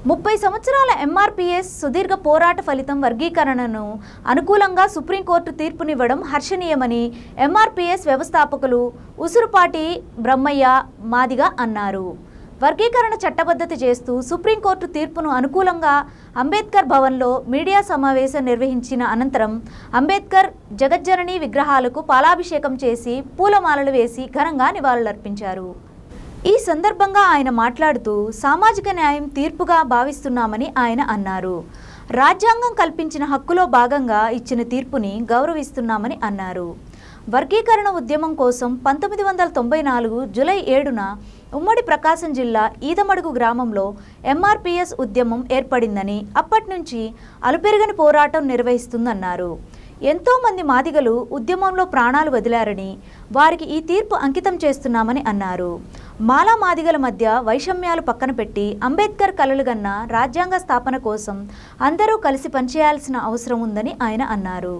30 సంవత్సరాల ఎంఆర్పీఎస్ సుదీర్ఘ పోరాట ఫలితం వర్గీకరణను అనుకూలంగా సుప్రీంకోర్టు తీర్పునివ్వడం హర్షణీయమని ఎంఆర్పీఎస్ వ్యవస్థాపకులు ఉసురుపాటి బ్రహ్మయ్య మాదిగ అన్నారు. వర్గీకరణ చట్టబద్ధత చేస్తూ సుప్రీంకోర్టు తీర్పును అనుకూలంగా అంబేద్కర్ భవన్లో మీడియా సమావేశం నిర్వహించిన అనంతరం అంబేద్కర్ జగజ్జనని విగ్రహాలకు పాలాభిషేకం చేసి పూలమాలలు వేసి ఘనంగా నివాళులర్పించారు. ఈ సందర్భంగా ఆయన మాట్లాడుతూ సామాజిక న్యాయం తీర్పుగా భావిస్తున్నామని ఆయన అన్నారు. రాజ్యాంగం కల్పించిన హక్కులో భాగంగా ఇచ్చిన తీర్పుని గౌరవిస్తున్నామని అన్నారు. వర్గీకరణ ఉద్యమం కోసం 1994 జూలై 7న ఉమ్మడి ప్రకాశం జిల్లా ఈదమడుగు గ్రామంలో ఎంఆర్పీఎస్ ఉద్యమం ఏర్పడిందని అప్పటి నుంచి అలుపెరగని పోరాటం నిర్వహిస్తుందన్నారు. ఎంతోమంది మాదిగలు ఉద్యమంలో ప్రాణాలు వదిలారని వారికి ఈ తీర్పు అంకితం చేస్తున్నామని అన్నారు. మాలా మాదిగల మధ్య వైషమ్యాలు పక్కన పెట్టి అంబేద్కర్ కలలుగన్న రాజ్యాంగ స్థాపన కోసం అందరూ కలిసి పనిచేయాల్సిన అవసరం ఉందని ఆయన అన్నారు.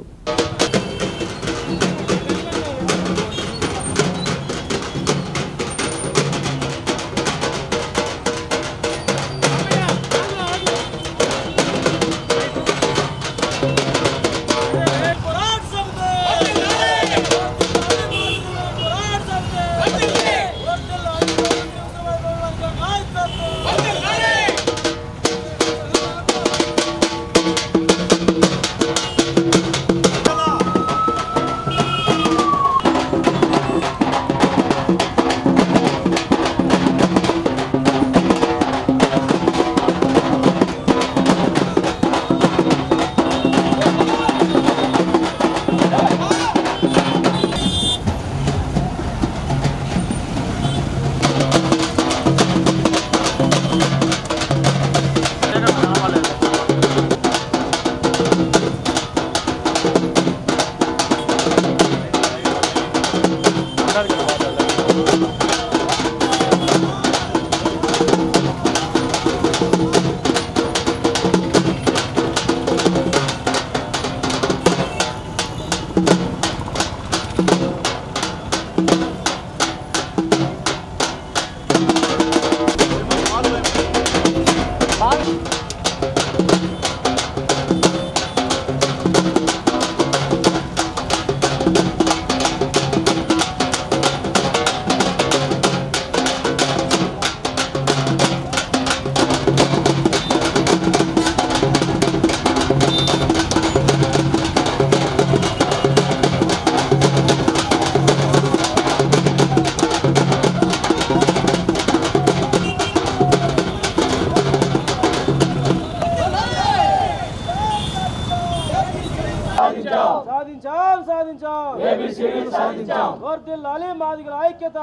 వర్ధిల్లాలి మాదిగల ఐక్యత,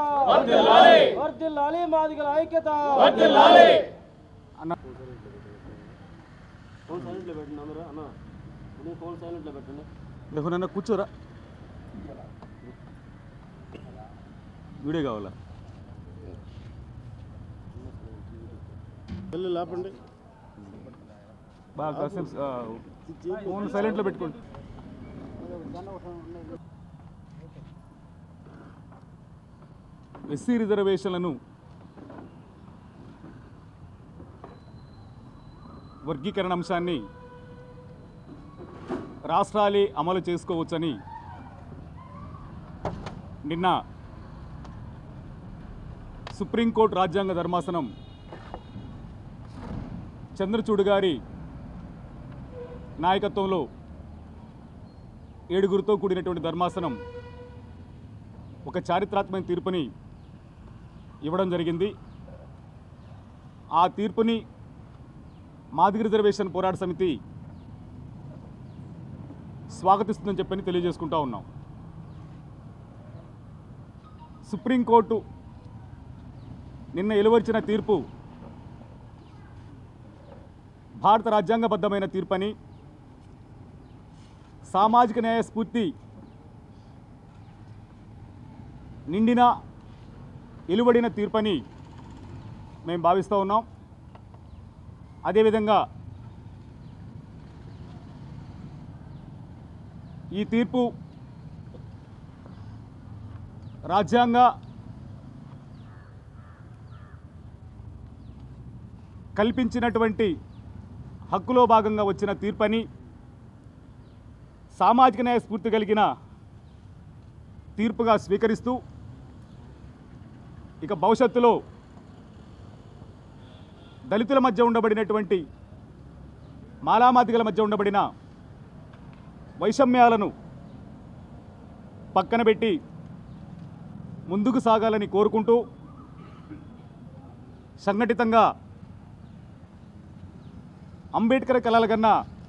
వర్ధిల్లాలి మాదిగల ఐక్యత. ఫోన్ సైలెంట్లో పెట్టండి అందరూ అన్న, ఫోన్ సైలెంట్లో పెట్టండి. లేకున్నా కూర్చోరా, వీడియో కావాలా? వెళ్ళి లేపండి, బాగా ఫోన్ సైలెంట్లో పెట్టుకోండి. ఎస్సీ రిజర్వేషన్లను వర్గీకరణ అంశాన్ని రాష్ట్రాలే అమలు చేసుకోవచ్చని నిన్న సుప్రీంకోర్టు రాజ్యాంగ ధర్మాసనం చంద్రచూడ్ గారి నాయకత్వంలో 7గురితో కూడినటువంటి ధర్మాసనం ఒక చారిత్రాత్మక తీర్పుని ఇవ్వడం జరిగింది. ఆ తీర్పుని మాదిగ రిజర్వేషన్ పోరాట సమితి స్వాగతిస్తుందని చెప్పని తెలియజేసుకుంటా ఉన్నాం. సుప్రీంకోర్టు నిన్న వెలువరించిన తీర్పు భారత రాజ్యాంగబద్ధమైన తీర్పని, సామాజిక న్యాయ స్ఫూర్తి నిండిన వెలువడిన తీర్పని మేము భావిస్తూ ఉన్నాం. అదేవిధంగా ఈ తీర్పు రాజ్యాంగ కల్పించినటువంటి హక్కులో భాగంగా వచ్చిన తీర్పని సామాజిక న్యాయ స్ఫూర్తి కలిగిన తీర్పుగా స్వీకరిస్తూ ఇక భవిష్యత్తులో దళితుల మధ్య ఉండబడినటువంటి మాలామాదిగల మధ్య ఉండబడిన వైషమ్యాలను పక్కన పెట్టి ముందుకు సాగాలని కోరుకుంటూ సంఘటితంగా అంబేద్కర్ కలల కన్నా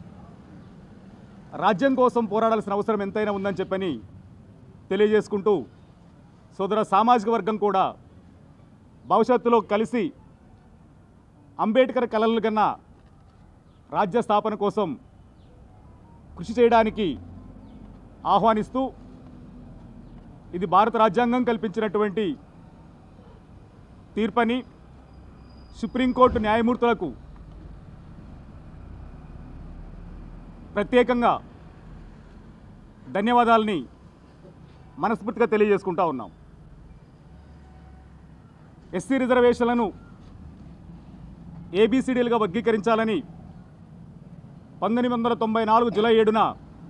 రాజ్యం కోసం పోరాడాల్సిన అవసరం ఎంతైనా ఉందని చెప్పని తెలియజేసుకుంటూ సోదర సామాజిక వర్గం కూడా భవిష్యత్తులో కలిసి అంబేద్కర్ కలల కన్నా రాజ్య స్థాపన కోసం కృషి చేయడానికి ఆహ్వానిస్తూ ఇది భారత రాజ్యాంగం కల్పించినటువంటి తీర్పని సుప్రీంకోర్టు న్యాయమూర్తులకు ప్రత్యేకంగా ధన్యవాదాలని మనస్ఫూర్తిగా తెలియజేసుకుంటా ఉన్నాం. ఎస్సీ రిజర్వేషన్లను ఏబిసిడీలుగా వర్గీకరించాలని 1994 జూలై 7న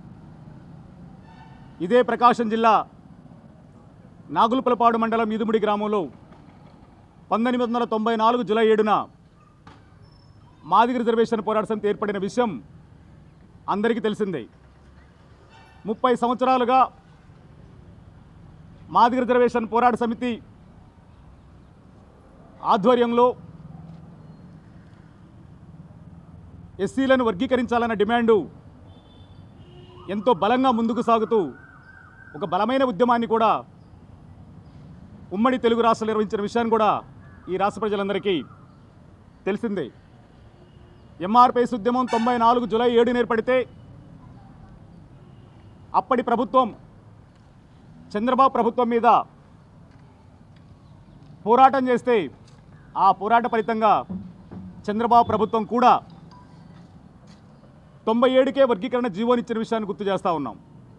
ఇదే ప్రకాశం జిల్లా నాగులపలపాడు మండలం ఈదుముడి గ్రామంలో 1994 జూలై 7న మాదిగ రిజర్వేషన్ పోరాట సమితి ఏర్పడిన విషయం అందరికీ తెలిసిందే. 30 సంవత్సరాలుగా మాదిగ రిజర్వేషన్ పోరాట సమితి ఆధ్వర్యంలో ఎస్సీలను వర్గీకరించాలన్న డిమాండు ఎంతో బలంగా ముందుకు సాగుతూ ఒక బలమైన ఉద్యమాన్ని కూడా ఉమ్మడి తెలుగు రాష్ట్రాలు నిర్వహించిన విషయాన్ని కూడా ఈ రాష్ట్ర ప్రజలందరికీ తెలిసిందే. ఎంఆర్పిఎస్ ఉద్యమం 94 జూలై 7న ఏర్పడితే అప్పటి ప్రభుత్వం చంద్రబాబు ప్రభుత్వం మీద పోరాటం చేస్తే ఆ పోరాట ఫలితంగా చంద్రబాబు ప్రభుత్వం కూడా 97కే వర్గీకరణ జీవోనిచ్చిన విషయాన్ని గుర్తు చేస్తూ ఉన్నాం.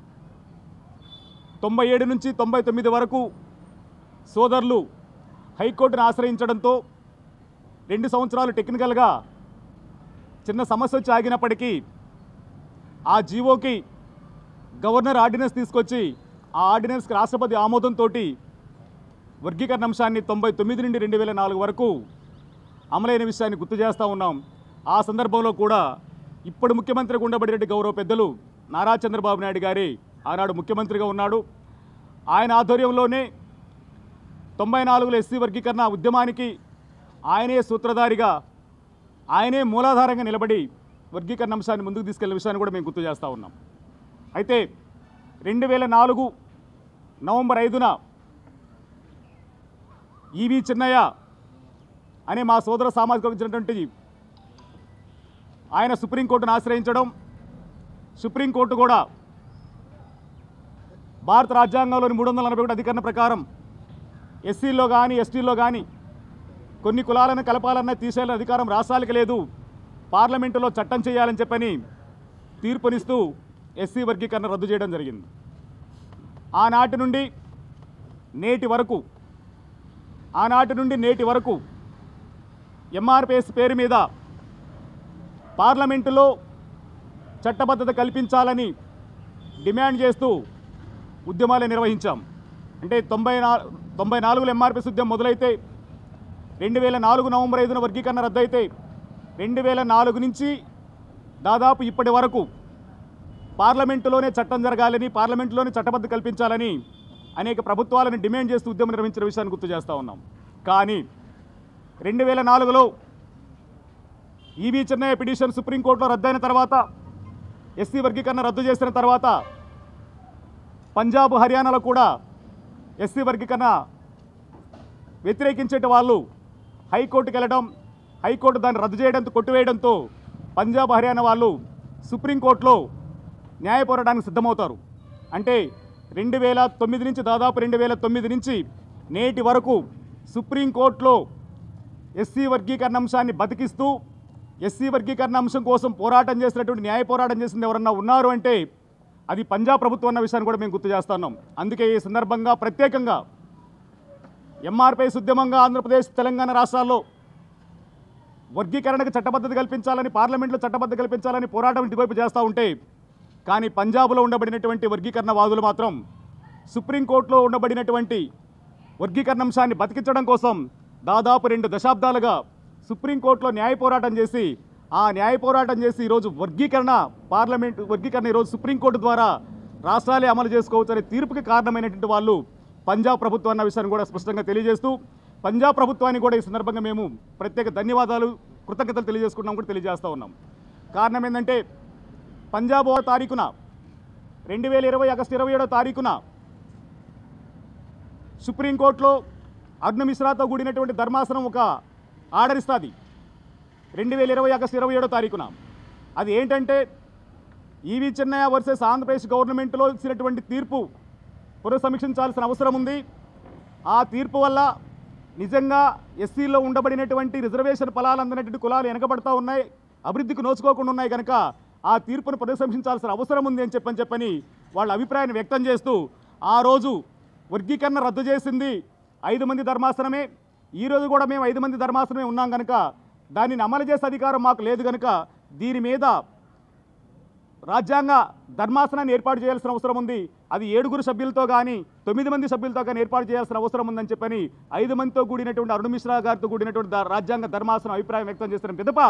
97 నుంచి 99 వరకు సోదరులు హైకోర్టును ఆశ్రయించడంతో 2 సంవత్సరాలు టెక్నికల్గా చిన్న సమస్య వచ్చి ఆగినప్పటికీ ఆ జీవోకి గవర్నర్ ఆర్డినెన్స్ తీసుకొచ్చి ఆ ఆర్డినెన్స్కి రాష్ట్రపతి ఆమోదంతో వర్గీకరణ అంశాన్ని 99 నుండి 2004 వరకు అమలైన విషయాన్ని గుర్తు చేస్తూ ఉన్నాం. ఆ సందర్భంలో కూడా ఇప్పుడు ముఖ్యమంత్రిగా ఉండబడినటువంటి గౌరవ పెద్దలు నారా చంద్రబాబు నాయుడు గారి ఆనాడు ముఖ్యమంత్రిగా ఉన్నాడు. ఆయన ఆధ్వర్యంలోనే 94లో ఎస్సీ వర్గీకరణ ఉద్యమానికి ఆయనే సూత్రధారిగా ఆయనే మూలాధారంగా నిలబడి వర్గీకరణ అంశాన్ని ముందుకు తీసుకెళ్లిన విషయాన్ని కూడా మేము గుర్తు చేస్తూ ఉన్నాం. అయితే 2004 నవంబర్ 5న ఈవి చిన్నయ్య అనే మా సోదర సామాజిక వచ్చినటువంటి ఆయన సుప్రీంకోర్టును ఆశ్రయించడం, సుప్రీంకోర్టు కూడా భారత రాజ్యాంగంలోని 341 అధికరణ ప్రకారం ఎస్సీల్లో కానీ ఎస్టీల్లో కానీ కొన్ని కులాలను కలపాలన్న తీసేయాలన్న అధికారం రాష్ట్రాలకు లేదు, పార్లమెంటులో చట్టం చేయాలని చెప్పని తీర్పునిస్తూ ఎస్సీ వర్గీకరణ రద్దు చేయడం జరిగింది. ఆనాటి నుండి నేటి వరకు ఎంఆర్పిఎస్ పేరు మీద పార్లమెంటులో చట్టబద్ధత కల్పించాలని డిమాండ్ చేస్తూ ఉద్యమాలు నిర్వహించాం. అంటే 94లో ఎంఆర్పిఎస్ ఉద్యమం మొదలైతే 2004 నవంబర్ 5న వర్గీకరణ రద్దయితే 2004 నుంచి దాదాపు ఇప్పటి వరకు పార్లమెంటులోనే చట్టం జరగాలని, పార్లమెంటులోనే చట్టబద్ధ కల్పించాలని అనేక ప్రభుత్వాలను డిమాండ్ చేస్తూ ఉద్యమం నిర్వహించిన విషయాన్ని గుర్తు చేస్తూ ఉన్నాం. కానీ 2004లో ఈవి చెన్నయ్య పిటిషన్ సుప్రీంకోర్టులో రద్దయిన తర్వాత, ఎస్సీ వర్గీకరణ రద్దు చేసిన తర్వాత పంజాబ్ హర్యానాలో కూడా ఎస్సీ వర్గీకరణ వ్యతిరేకించే వాళ్ళు హైకోర్టుకి వెళ్ళడం, హైకోర్టు దాన్ని రద్దు చేయడంతో కొట్టివేయడంతో పంజాబ్ హర్యానా వాళ్ళు సుప్రీంకోర్టులో న్యాయ పోరాటానికి సిద్ధమవుతారు. అంటే 2009 నుంచి దాదాపు 2009 నుంచి నేటి వరకు సుప్రీంకోర్టులో ఎస్సీ వర్గీకరణ అంశాన్ని బతికిస్తూ ఎస్సీ వర్గీకరణ అంశం కోసం పోరాటం చేసినటువంటి న్యాయ పోరాటం చేసింది ఎవరన్నా ఉన్నారు అంటే అది పంజాబ్ ప్రభుత్వం అన్న విషయాన్ని కూడా మేము గుర్తు చేస్తున్నాం. అందుకే ఈ సందర్భంగా ప్రత్యేకంగా ఎంఆర్పిఎస్ ఉద్యమంగా ఆంధ్రప్రదేశ్ తెలంగాణ రాష్ట్రాల్లో వర్గీకరణకు చట్టబద్ధత కల్పించాలని, పార్లమెంట్లో చట్టబద్ధత కల్పించాలని పోరాటం ఇటువైపు చేస్తూ ఉంటే, కానీ పంజాబ్లో ఉండబడినటువంటి వర్గీకరణవాదులు మాత్రం సుప్రీంకోర్టులో ఉండబడినటువంటి వర్గీకరణ అంశాన్ని బతికించడం కోసం దాదాపు 2 దశాబ్దాలుగా సుప్రీంకోర్టులో న్యాయ పోరాటం చేసి, ఆ న్యాయ పోరాటం చేసి ఈరోజు వర్గీకరణ ఈరోజు సుప్రీంకోర్టు ద్వారా రాష్ట్రాలే అమలు చేసుకోవచ్చనే తీర్పుకి కారణమైనటువంటి వాళ్ళు పంజాబ్ ప్రభుత్వం అన్న విషయాన్ని కూడా స్పష్టంగా తెలియజేస్తూ, పంజాబ్ ప్రభుత్వానికి కూడా ఈ సందర్భంగా మేము ప్రత్యేక ధన్యవాదాలు, కృతజ్ఞతలు తెలియజేస్తూ ఉన్నాం. కారణం ఏంటంటే, పంజాబ్ తారీఖున 2020 ఆగస్టు 27వ తారీఖున సుప్రీంకోర్టులో అరుణ్ మిశ్రాతో కూడినటువంటి ధర్మాసనం ఒక ఆర్డర్ ఇస్తుంది 2020 ఆగస్టు 27వ తారీఖున. అది ఏంటంటే, ఈవి చెన్నయ్య వర్సెస్ ఆంధ్రప్రదేశ్ గవర్నమెంట్లో ఇచ్చినటువంటి తీర్పు పునఃసమీక్షించాల్సిన అవసరం ఉంది. ఆ తీర్పు వల్ల నిజంగా ఎస్సీలో ఉండబడినటువంటి రిజర్వేషన్ ఫలాలు అందినటువంటి కులాలు వెనకబడతా ఉన్నాయి, అభివృద్ధికి నోచుకోకుండా ఉన్నాయి కనుక ఆ తీర్పును పునఃసమీక్షించాల్సిన అవసరం ఉంది అని చెప్పని వాళ్ళ అభిప్రాయాన్ని వ్యక్తం చేస్తూ, ఆ రోజు వర్గీకరణ రద్దు చేసింది 5 మంది ధర్మాసనమే. ఈరోజు కూడా మేము 5 మంది ధర్మాసనమే ఉన్నాం కనుక దానిని అమలు చేసే అధికారం మాకు లేదు కనుక దీని మీద రాజ్యాంగ ధర్మాసనాన్ని ఏర్పాటు చేయాల్సిన అవసరం ఉంది. అది 7 సభ్యులతో కానీ 9 మంది సభ్యులతో కానీ ఏర్పాటు చేయాల్సిన అవసరం ఉందని చెప్పని 5 మందితో కూడినటువంటి అరుణ్ మిశ్రా గారితో కూడినటువంటి రాజ్యాంగ ధర్మాసనం అభిప్రాయం వ్యక్తం చేసిన పిదప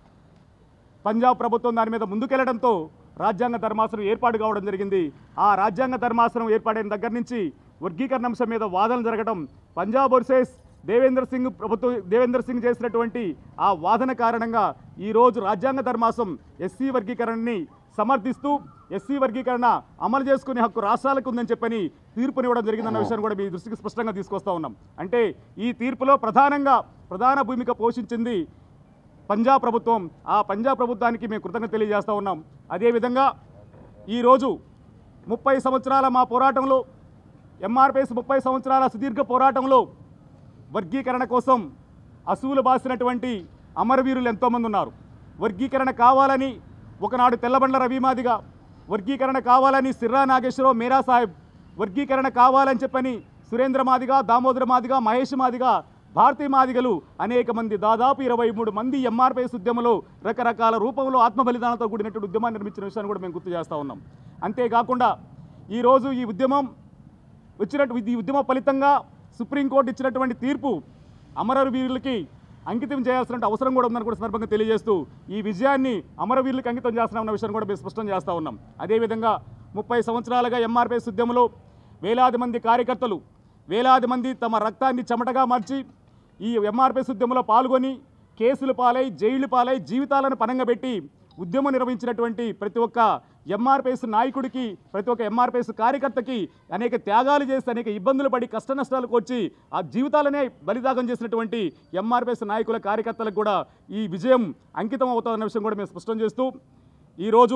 పంజాబ్ ప్రభుత్వం దాని మీద ముందుకెళ్లడంతో రాజ్యాంగ ధర్మాసనం ఏర్పాటు కావడం జరిగింది. ఆ రాజ్యాంగ ధర్మాసనం ఏర్పాటైన దగ్గర నుంచి వర్గీకరణ అంశం మీద వాదనలు జరగడం, పంజాబ్ వర్సెస్ దేవేంద్ర సింగ్ చేసినటువంటి ఆ వాదన కారణంగా ఈరోజు రాజ్యాంగ ధర్మాసనం ఎస్సీ వర్గీకరణని సమర్థిస్తూ ఎస్సీ వర్గీకరణ అమలు చేసుకునే హక్కు రాష్ట్రాలకు ఉందని చెప్పని తీర్పునివ్వడం జరిగిందన్న విషయాన్ని కూడా మీ దృష్టికి స్పష్టంగా తీసుకొస్తా ఉన్నాం. అంటే ఈ తీర్పులో ప్రధాన భూమిక పోషించింది పంజాబ్ ప్రభుత్వం. ఆ పంజాబ్ ప్రభుత్వానికి మేము కృతజ్ఞత తెలియజేస్తూ ఉన్నాం. అదేవిధంగా ఈరోజు 30 సంవత్సరాల మా పోరాటంలో, ఎంఆర్పిఎస్ 30 సంవత్సరాల సుదీర్ఘ పోరాటంలో వర్గీకరణ కోసం అసూలు బాసినటువంటి అమరవీరులు ఎంతోమంది ఉన్నారు. వర్గీకరణ కావాలని ఒకనాడు తెల్లబండ్ల రవి మాదిగ, వర్గీకరణ కావాలని సిర్రా నాగేశ్వరరావు మేరా సాహెబ్, వర్గీకరణ కావాలని చెప్పని సురేంద్ర మాదిగ, దామోదర మాదిగ, మహేష్ మాదిగ, భారతీ మాదిగలు అనేక మంది, దాదాపు 23 మంది ఎంఆర్పిఎస్ ఉద్యమంలో రకరకాల రూపంలో ఆత్మ బలిదానంతో కూడినటువంటి ఉద్యమాన్ని నిర్మించిన విషయాన్ని కూడా మేము గుర్తు చేస్తూ ఉన్నాం. అంతేకాకుండా ఈరోజు ఈ ఉద్యమ ఫలితంగా సుప్రీంకోర్టు ఇచ్చినటువంటి తీర్పు అమరవీరులకి అంకితం చేయాల్సిన అవసరం కూడా ఉందని కూడా సందర్భంగా తెలియజేస్తూ, ఈ విజయాన్ని అమరవీరులకు అంకితం చేస్తున్న విషయాన్ని కూడా మేము స్పష్టం చేస్తూ ఉన్నాం. అదేవిధంగా 30 సంవత్సరాలుగా ఎంఆర్పిఎస్ ఉద్యమంలో వేలాది మంది కార్యకర్తలు, వేలాది మంది తమ రక్తాన్ని చెమటగా మార్చి ఈ ఎంఆర్పిఎస్ ఉద్యమంలో పాల్గొని కేసులు పాలై, జైళ్లు పాలై, జీవితాలను పణంగా పెట్టి ఉద్యమం నిర్వహించినటువంటి ప్రతి ఒక్క ఎంఆర్పిఎస్ నాయకుడికి, ప్రతి ఒక్క ఎంఆర్పిఎస్ కార్యకర్తకి అనేక త్యాగాలు చేసి, అనేక ఇబ్బందులు పడి, కష్ట నష్టాలకు వచ్చి ఆ జీవితాలనే బలిదాగం చేసినటువంటి ఎంఆర్పిఎస్ నాయకుల, కార్యకర్తలకు కూడా ఈ విజయం అంకితం అవుతుందన్న విషయం కూడా మేము స్పష్టం చేస్తూ, ఈరోజు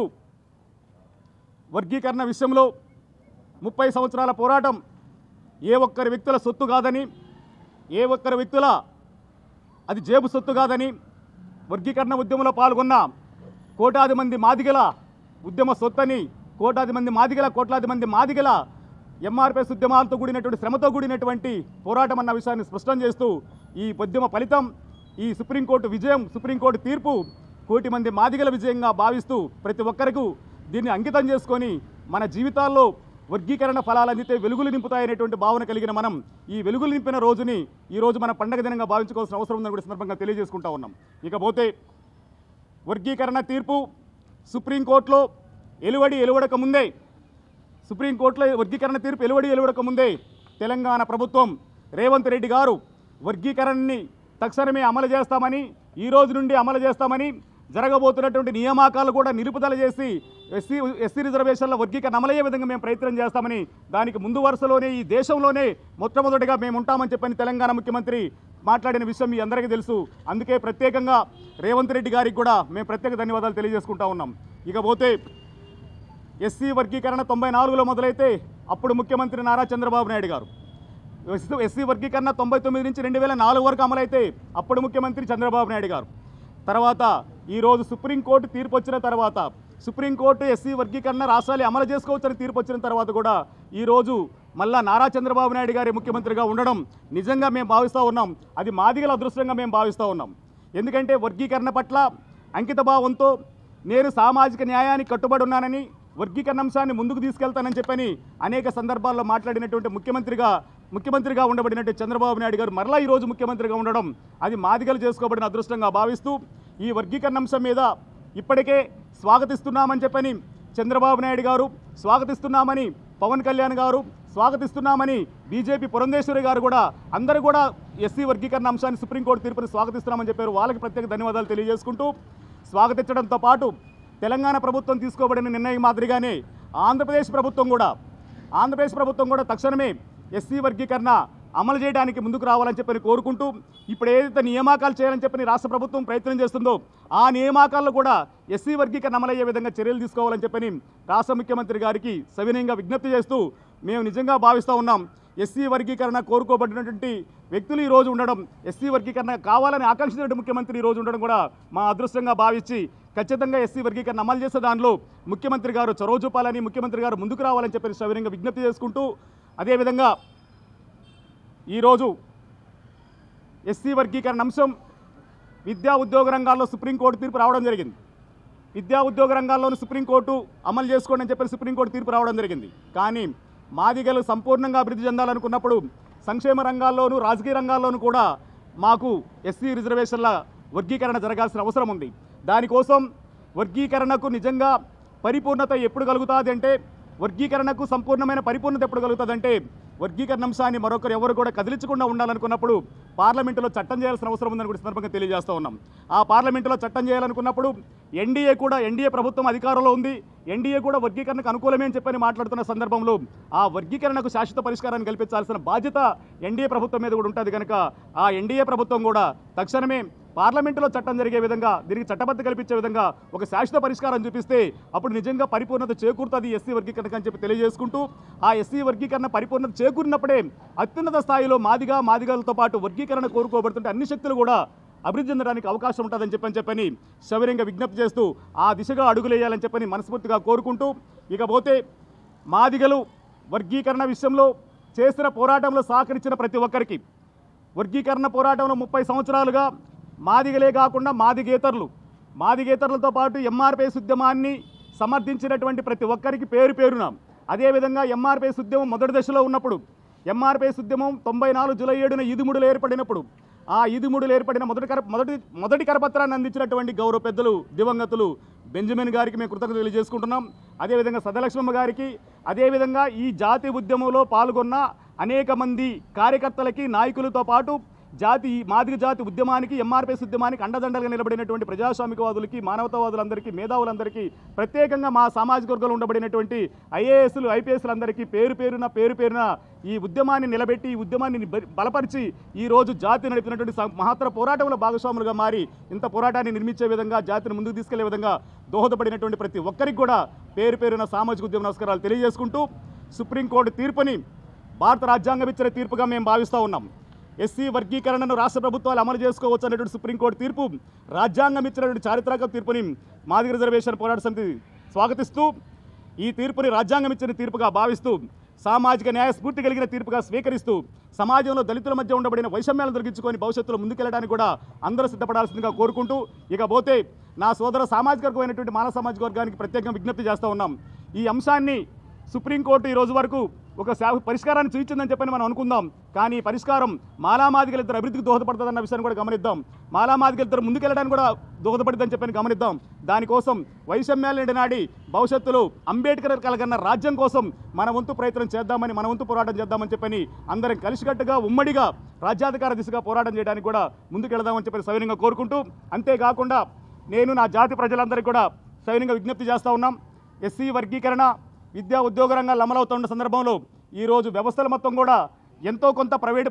వర్గీకరణ విషయంలో 30 సంవత్సరాల పోరాటం ఏ ఒక్కరి వ్యక్తుల సొత్తు కాదని, ఏ ఒక్కరి వ్యక్తుల అది జేబు సొత్తు కాదని, వర్గీకరణ ఉద్యమంలో పాల్గొన్న కోట్లాది మంది మాదిగల ఉద్యమ సొత్తని, కోట్లాది మంది మాదిగల ఎంఆర్పిఎస్ ఉద్యమాలతో కూడినటువంటి, శ్రమతో కూడినటువంటి పోరాటం అన్న విషయాన్ని స్పష్టం చేస్తూ, ఈ ఉద్యమ ఫలితం, ఈ సుప్రీంకోర్టు విజయం, సుప్రీంకోర్టు తీర్పు కోటి మంది మాదిగల విజయంగా భావిస్తూ ప్రతి ఒక్కరికి దీన్ని అంకితం చేసుకొని మన జీవితాల్లో వర్గీకరణ ఫలాలు అందితే వెలుగులు నింపుతాయనేటువంటి భావన కలిగిన మనం ఈ వెలుగులు నింపిన రోజుని ఈరోజు మన పండగ దినంగా భావించుకోవాల్సిన అవసరం ఉందని కూడా సందర్భంగా తెలియజేసుకుంటా ఉన్నాం. ఇకపోతే వర్గీకరణ తీర్పు సుప్రీంకోర్టులో వెలువడక ముందే, సుప్రీంకోర్టులో వర్గీకరణ తీర్పు వెలువడక ముందే తెలంగాణ ప్రభుత్వం రేవంత్ రెడ్డి గారు వర్గీకరణని తక్షణమే అమలు చేస్తామని, ఈ రోజు నుండి అమలు చేస్తామని, జరగబోతున్నటువంటి నియామకాలు కూడా నిలుపుదల చేసి ఎస్సీ రిజర్వేషన్ల వర్గీకరణ అమలయ్యే విధంగా మేము ప్రయత్నం చేస్తామని, దానికి ముందు వరుసలోనే ఈ దేశంలోనే మొట్టమొదటిగా మేము ఉంటామని చెప్పని తెలంగాణ ముఖ్యమంత్రి మాట్లాడిన విషయం మీ అందరికీ తెలుసు. అందుకే ప్రత్యేకంగా రేవంత్ రెడ్డి గారికి కూడా మేము ప్రత్యేక ధన్యవాదాలు తెలియజేసుకుంటా ఉన్నాం. ఇకపోతే ఎస్సీ వర్గీకరణ 94లో మొదలైతే అప్పుడు ముఖ్యమంత్రి నారా చంద్రబాబు నాయుడు గారు, ఎస్సీ వర్గీకరణ 99 నుంచి 2004 వరకు అమలైతే అప్పుడు ముఖ్యమంత్రి చంద్రబాబు నాయుడు గారు. తర్వాత ఈరోజు సుప్రీంకోర్టు తీర్పు వచ్చిన తర్వాత, సుప్రీంకోర్టు ఎస్సీ వర్గీకరణ రాష్ట్రాలు అమలు చేసుకోవచ్చని తీర్పు వచ్చిన తర్వాత కూడా ఈరోజు మళ్ళా నారా చంద్రబాబు నాయుడు గారి ముఖ్యమంత్రిగా ఉండడం నిజంగా మేము భావిస్తూ ఉన్నాం. అది మాదిగల అదృష్టంగా మేము భావిస్తూ ఉన్నాం. ఎందుకంటే వర్గీకరణ పట్ల అంకితభావంతో నేను సామాజిక న్యాయానికి కట్టుబడి ఉన్నానని, వర్గీకరణ అంశాన్ని ముందుకు తీసుకెళ్తానని చెప్పని అనేక సందర్భాల్లో మాట్లాడినటువంటి ముఖ్యమంత్రిగా ఉండబడినట్టు చంద్రబాబు నాయుడు గారు మరలా ఈరోజు ముఖ్యమంత్రిగా ఉండడం అది మాదిగలు చేసుకోబడిన అదృష్టంగా భావిస్తూ ఈ వర్గీకరణ అంశం మీద ఇప్పటికే స్వాగతిస్తున్నామని చెప్పని చంద్రబాబు నాయుడు గారు, స్వాగతిస్తున్నామని పవన్ కళ్యాణ్ గారు, స్వాగతిస్తున్నామని బీజేపీ పురంధేశ్వరి గారు కూడా అందరూ కూడా ఎస్సీ వర్గీకరణ అంశాన్ని సుప్రీంకోర్టు తీర్పుని స్వాగతిస్తున్నామని చెప్పారు. వాళ్ళకి ప్రత్యేక ధన్యవాదాలు తెలియజేసుకుంటూ స్వాగతించడంతో పాటు తెలంగాణ ప్రభుత్వం తీసుకోబడిన నిర్ణయం మాదిరిగానే ఆంధ్రప్రదేశ్ ప్రభుత్వం కూడా తక్షణమే ఎస్సీ వర్గీకరణ అమలు చేయడానికి ముందుకు రావాలని చెప్పని కోరుకుంటూ ఇప్పుడు ఏదైతే నియామకాలు చేయాలని చెప్పని రాష్ట్ర ప్రభుత్వం ప్రయత్నం చేస్తుందో ఆ నియామకాల్లో కూడా ఎస్సీ వర్గీకరణ అమలయ్యే విధంగా చర్యలు తీసుకోవాలని చెప్పని రాష్ట్ర ముఖ్యమంత్రి గారికి సవినయంగా విజ్ఞప్తి చేస్తూ మేము నిజంగా భావిస్తూ ఉన్నాం. ఎస్సీ వర్గీకరణ కోరుకోబడినటువంటి వ్యక్తులు ఈరోజు ఉండడం, ఎస్సీ వర్గీకరణ కావాలని ఆకాంక్షించిన ముఖ్యమంత్రి ఈరోజు ఉండడం కూడా మా అదృష్టంగా భావించి ఖచ్చితంగా ఎస్సీ వర్గీకరణ అమలు చేసే దానిలో ముఖ్యమంత్రి గారు చొరవ చూపాలని, ముఖ్యమంత్రి గారు ముందుకు రావాలని చెప్పి సవినయంగా విజ్ఞప్తి చేసుకుంటూ అదేవిధంగా ఈరోజు ఎస్సీ వర్గీకరణ అంశం విద్యా ఉద్యోగ రంగాల్లో సుప్రీంకోర్టు తీర్పు రావడం జరిగింది. విద్యా ఉద్యోగ రంగాల్లోనూ సుప్రీంకోర్టు అమలు చేసుకోండి అని చెప్పి సుప్రీంకోర్టు తీర్పు రావడం జరిగింది. కానీ మాదిగలు సంపూర్ణంగా అభివృద్ధి చెందాలనుకున్నప్పుడు సంక్షేమ రంగాల్లోనూ రాజకీయ రంగాల్లోనూ కూడా మాకు ఎస్సీ రిజర్వేషన్ల వర్గీకరణ జరగాల్సిన అవసరం ఉంది. దానికోసం వర్గీకరణకు నిజంగా పరిపూర్ణత ఎప్పుడు కలుగుతుంది అంటే, వర్గీకరణకు సంపూర్ణమైన పరిపూర్ణత ఎప్పుడు కలుగుతుందంటే వర్గీకరణ అంశాన్ని మరొకరు ఎవరు కూడా కదిలించకుండా ఉండాలనుకున్నప్పుడు పార్లమెంటులో చట్టం చేయాల్సిన అవసరం ఉందని కూడా సందర్భంగా తెలియజేస్తూ ఉన్నాం. ఆ పార్లమెంటులో చట్టం చేయాలనుకున్నప్పుడు ఎన్డీఏ ప్రభుత్వం అధికారంలో ఉంది, ఎన్డీఏ కూడా వర్గీకరణకు అనుకూలమే అని చెప్పని మాట్లాడుతున్న సందర్భంలో ఆ వర్గీకరణకు శాశ్వత పరిష్కారాన్ని కల్పించాల్సిన బాధ్యత ఎన్డీఏ ప్రభుత్వం మీద కూడా ఉంటుంది. కనుక ఆ ఎన్డీఏ ప్రభుత్వం కూడా తక్షణమే పార్లమెంటులో చట్టం జరిగే విధంగా, దీనికి చట్టబద్ధ కల్పించే విధంగా ఒక శాశ్వత పరిష్కారం చూపిస్తే అప్పుడు నిజంగా పరిపూర్ణత చేకూరుతుంది ఎస్సీ వర్గీకరణకు అని చెప్పి తెలియజేసుకుంటూ ఆ ఎస్సీ వర్గీకరణ పరిపూర్ణత చేకూరినప్పుడే అత్యున్నత స్థాయిలో మాదిగలతో పాటు వర్గీకరణ కోరుకోబడుతుంటే అన్ని శక్తులు కూడా అభివృద్ధి చెందడానికి అవకాశం ఉంటుందని చెప్పని సవినయంగా విజ్ఞప్తి చేస్తూ ఆ దిశగా అడుగులేయాలని చెప్పని మనస్ఫూర్తిగా కోరుకుంటూ, ఇకపోతే మాదిగలు వర్గీకరణ విషయంలో చేసిన పోరాటంలో సహకరించిన ప్రతి ఒక్కరికి, వర్గీకరణ పోరాటంలో 30 సంవత్సరాలుగా మాదిగలే కాకుండా మాదిగేతరులతో పాటు ఎంఆర్పీఎస్ ఉద్యమాన్ని సమర్థించినటువంటి ప్రతి ఒక్కరికి పేరున, అదేవిధంగా ఎంఆర్పీఎస్ ఉద్యమం మొదటి దశలో ఉన్నప్పుడు, ఎంఆర్పీఎస్ ఉద్యమం 94 జూలై 7న ఈదుముడులు ఏర్పడినప్పుడు ఆ ఈదుముడులు ఏర్పడిన మొదటి కరపత్రాన్ని అందించినటువంటి గౌరవ పెద్దలు దివంగతులు బెంజమిన్ గారికి మేము కృతజ్ఞతలు తెలియజేసుకుంటున్నాం. అదేవిధంగా సదలక్ష్మమ్మ గారికి, అదేవిధంగా ఈ జాతి ఉద్యమంలో పాల్గొన్న అనేక మంది కార్యకర్తలకి, నాయకులతో పాటు మాదిగ జాతి ఉద్యమానికి, ఎంఆర్పీఎస్ ఉద్యమానికి అండదండలుగా నిలబడినటువంటి ప్రజాస్వామికవాదులకి, మానవతావాదులందరికీ, మేధావులందరికీ, ప్రత్యేకంగా మా సామాజిక వర్గంలో ఉండబడినటువంటి ఐఏఎస్లు, ఐపీఎస్లందరికీ పేరున ఈ ఉద్యమాన్ని నిలబెట్టి, ఈ ఉద్యమాన్ని బలపరిచి ఈరోజు జాతి నడిపినటువంటి మహత్తర పోరాటంలో భాగస్వాములుగా మారి ఇంత పోరాటాన్ని నిర్మించే విధంగా, జాతిని ముందుకు తీసుకెళ్లే విధంగా దోహదపడినటువంటి ప్రతి ఒక్కరికి కూడా పేరున సామాజిక ఉద్యమ నమస్కారాలు తెలియజేసుకుంటూ, సుప్రీంకోర్టు తీర్పుని భారత రాజ్యాంగం ఇచ్చిన తీర్పుగా మేము భావిస్తూ ఉన్నాం. ఎస్సీ వర్గీకరణను రాష్ట్ర ప్రభుత్వాలు అమలు చేసుకోవచ్చు అనేటువంటి సుప్రీంకోర్టు తీర్పు, రాజ్యాంగం ఇచ్చినటువంటి చారిత్రక తీర్పుని మాదిగ రిజర్వేషన్ పోరాట సమితి స్వాగతిస్తూ, ఈ తీర్పుని రాజ్యాంగం ఇచ్చిన తీర్పుగా భావిస్తూ, సామాజిక న్యాయ స్ఫూర్తి కలిగిన తీర్పుగా స్వీకరిస్తూ, సమాజంలో దళితుల మధ్య ఉండబడిన వైషమ్యాలను తొలగించుకొని భవిష్యత్తులో ముందుకెళ్ళడానికి కూడా అందరూ సిద్ధపడాల్సిందిగా కోరుకుంటూ, ఇకపోతే నా సోదర సామాజిక వర్గమైనటువంటి మానవ సామాజిక వర్గానికి ప్రత్యేకంగా విజ్ఞప్తి చేస్తూ ఉన్నాం. ఈ అంశాన్ని సుప్రీంకోర్టు ఈ రోజు వరకు ఒక పరిష్కారాన్ని చూపించిందని చెప్పని మనం అనుకుందాం. కానీ పరిష్కారం మాలామాదిగలిద్దరు అభివృద్ధికి దోహదపడుతుందన్న విషయాన్ని కూడా గమనిద్దాం. మాలామాదిగలిద్దరు ముందుకెళ్ళడానికి కూడా దోహదపడుతుందని చెప్పని గమనిద్దాం. దానికోసం వైషమ్యాలు నిండినాడి భవిష్యత్తులో అంబేద్కర్ కలగన్న రాజ్యం కోసం మన వంతు ప్రయత్నం చేద్దామని, మన వంతు పోరాటం చేద్దామని చెప్పని అందరం కలిసికట్టుగా ఉమ్మడిగా రాజ్యాధికార దిశగా పోరాటం చేయడానికి కూడా ముందుకెళ్దామని చెప్పని సవినయంగా కోరుకుంటూ, అంతేకాకుండా నేను నా జాతి ప్రజలందరికీ కూడా సవినయంగా విజ్ఞప్తి చేస్తూ ఉన్నాం. ఎస్సీ వర్గీకరణ విద్యా ఉద్యోగ రంగాలు అమలవుతున్న సందర్భంలో ఈరోజు వ్యవస్థలు మొత్తం కూడా ఎంతో కొంత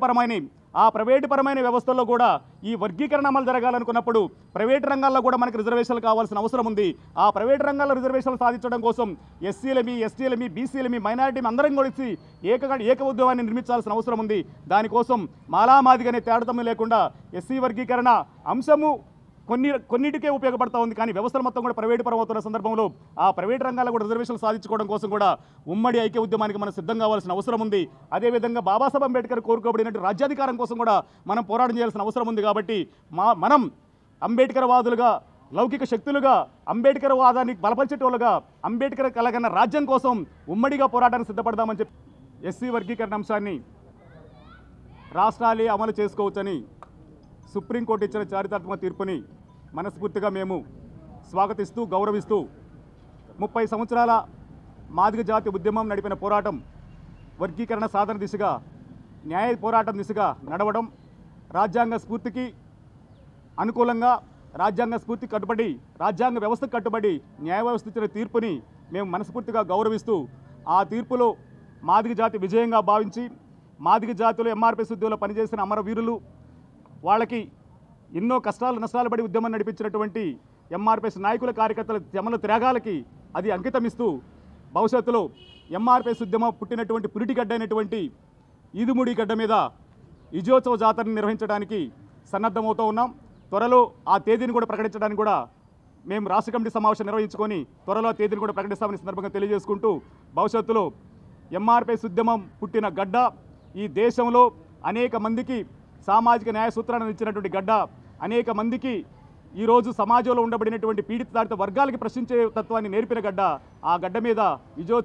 ప్రైవేటుపరమైన వ్యవస్థల్లో కూడా ఈ వర్గీకరణ అమలు జరగాలనుకున్నప్పుడు ప్రైవేటు రంగాల్లో కూడా మనకు రిజర్వేషన్లు కావాల్సిన అవసరం ఉంది. ఆ ప్రైవేటు రంగాల్లో రిజర్వేషన్లు సాధించడం కోసం ఎస్సీలమి, ఎస్టీలమి, బీసీలమి, మైనారిటీని అందరం కలిసి ఏక ఉద్యమాన్ని నిర్మించాల్సిన అవసరం ఉంది. దానికోసం మాలామాదిగనే తేడతమ్ము లేకుండా ఎస్సీ వర్గీకరణ అంశము కొన్నిటికే ఉపయోగపడతా ఉంది. కానీ వ్యవస్థలు మొత్తం కూడా ప్రైవేటు పరం అవుతున్న సందర్భంలో ఆ ప్రైవేటు రంగాల్లో కూడా రిజర్వేషన్లు సాధించుకోవడం కోసం కూడా ఉమ్మడి ఐక్య ఉద్యమానికి మనం సిద్ధం కావాల్సిన అవసరం ఉంది. అదేవిధంగా బాబాసాహెబ్ అంబేద్కర్ కోరుకోబడినట్టు రాజ్యాధికారం కోసం కూడా మనం పోరాటం చేయాల్సిన అవసరం ఉంది. కాబట్టి మనం అంబేద్కర్ వాదులుగా, లౌకిక శక్తులుగా, అంబేద్కర్ వాదాన్ని బలపరిచేటోళ్ళుగా, అంబేద్కర్ కలగన్న రాజ్యం కోసం ఉమ్మడిగా పోరాటానికి సిద్ధపడదామని చెప్పి ఎస్సీ వర్గీకరణ అంశాన్ని రాష్ట్రాలే అమలు చేసుకోవచ్చని సుప్రీంకోర్టు ఇచ్చిన చారిత్రాత్మక తీర్పుని మనస్ఫూర్తిగా మేము స్వాగతిస్తూ గౌరవిస్తూ 30 సంవత్సరాల మాదిగ జాతి ఉద్యమం నడిపిన పోరాటం వర్గీకరణ సాధన దిశగా, న్యాయ పోరాటం దిశగా నడవడం, రాజ్యాంగ స్ఫూర్తికి అనుకూలంగా, రాజ్యాంగ స్ఫూర్తికి కట్టుబడి, రాజ్యాంగ వ్యవస్థకు కట్టుబడి న్యాయ వ్యవస్థ ఇచ్చిన తీర్పుని మేము మనస్ఫూర్తిగా గౌరవిస్తూ, ఆ తీర్పులో మాదిగ జాతి విజయంగా భావించి, మాదిగ జాతిలో ఎంఆర్పిఎస్ ఉద్యమంలో పనిచేసిన అమరవీరులు, వాళ్ళకి ఎన్నో కష్టాలు నష్టాలు పడి ఉద్యమం నడిపించినటువంటి ఎంఆర్పిఎస్ నాయకుల, కార్యకర్తల శ్రమల త్యాగాలకి అది అంకితమిస్తూ, భవిష్యత్తులో ఎంఆర్పిఎస్ ఉద్యమం పుట్టినటువంటి పురిటిగడ్డ అయినటువంటి ఈదుముడి గడ్డ మీద విజయోత్సవ జాతరను నిర్వహించడానికి సన్నద్ధమవుతూ ఉన్నాం. త్వరలో ఆ తేదీని కూడా ప్రకటించడానికి కూడా మేము రాష్ట్ర కమిటీ సమావేశం నిర్వహించుకొని త్వరలో ఆ తేదీని కూడా ప్రకటిస్తామని సందర్భంగా తెలియజేసుకుంటూ, భవిష్యత్తులో ఎంఆర్పిఎస్ ఉద్యమం పుట్టిన గడ్డ, ఈ దేశంలో అనేక మందికి సామాజిక న్యాయ సూత్రాలను ఇచ్చినటువంటి గడ్డ, అనేక మందికి ఈరోజు సమాజంలో ఉండబడినటువంటి పీడిత వర్గాలకి ప్రశ్నించే తత్వాన్ని నేర్పిన గడ్డ, ఆ గడ్డ మీద విజయోత్సవ